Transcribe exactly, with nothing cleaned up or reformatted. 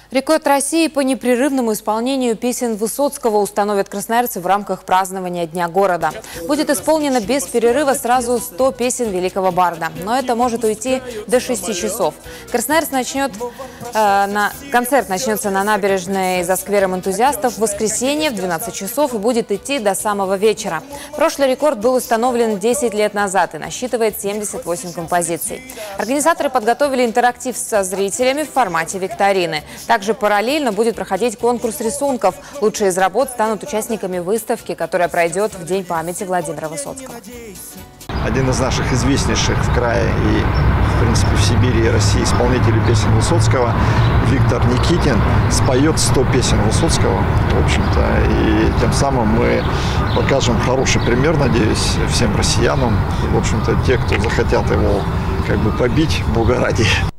Рекорд России по непрерывному исполнению песен Высоцкого установят красноярцы в рамках празднования Дня города. Будет исполнено без перерыва сразу сто песен великого барда. Но это может уйти до шести часов. Красноярец начнет, э, на, концерт начнется на набережной за сквером энтузиастов в воскресенье в двенадцать часов и будет идти до самого вечера. Прошлый рекорд был установлен десять лет назад и насчитывает семьдесят восемь композиций. Организаторы подготовили интерактив со зрителями в формате викторины. Также параллельно будет проходить конкурс рисунков. Лучшие из работ станут участниками выставки, которая пройдет в День памяти Владимира Высоцкого. Один из наших известнейших в крае и, в принципе, в Сибири и России исполнителей песен Высоцкого, Виктор Никитин, споет сто песен Высоцкого, в общем-то, и тем самым мы покажем хороший пример, надеюсь, всем россиянам, и, в общем-то, те, кто захотят его как бы побить в Бога ради.